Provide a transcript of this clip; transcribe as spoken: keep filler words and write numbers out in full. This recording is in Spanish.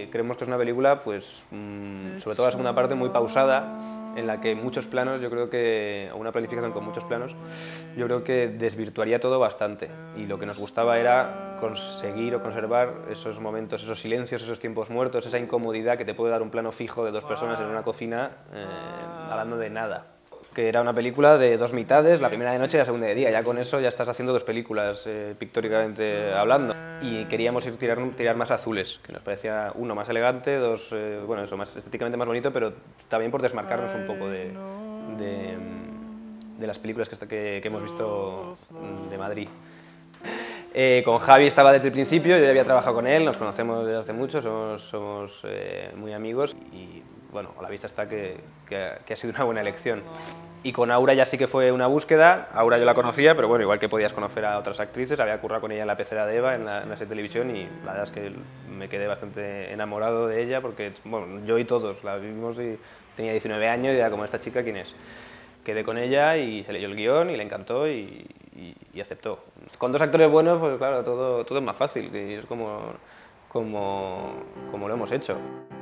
Eh, creemos que es una película, pues, mmm, sobre todo la segunda parte, muy pausada, en la que muchos planos, yo creo que, o una planificación con muchos planos, yo creo que desvirtuaría todo bastante. Y lo que nos gustaba era conseguir o conservar esos momentos, esos silencios, esos tiempos muertos, esa incomodidad que te puede dar un plano fijo de dos personas en una cocina eh, hablando de nada. Que era una película de dos mitades, la primera de noche y la segunda de día. Ya con eso ya estás haciendo dos películas, eh, pictóricamente hablando. Y queríamos ir tirar, tirar más azules, que nos parecía, uno, más elegante, dos, eh, bueno, eso, más estéticamente más bonito, pero también por desmarcarnos un poco de, de, de las películas que, que, que hemos visto de Madrid. Eh, con Javi estaba desde el principio, yo ya había trabajado con él, nos conocemos desde hace mucho, somos, somos eh, muy amigos y bueno, a la vista está que, que, que ha sido una buena elección. Y con Aura ya sí que fue una búsqueda. Aura yo la conocía, pero bueno, igual que podías conocer a otras actrices, había currado con ella en La pecera de Eva, en la, en la serie de televisión, y la verdad es que me quedé bastante enamorado de ella porque, bueno, yo y todos la vimos y tenía diecinueve años y era como, esta chica, ¿quién es? Quedé con ella y se leyó el guión y le encantó y, y, y aceptó. Con dos actores buenos, pues claro, todo, todo es más fácil, y es como, como, como lo hemos hecho.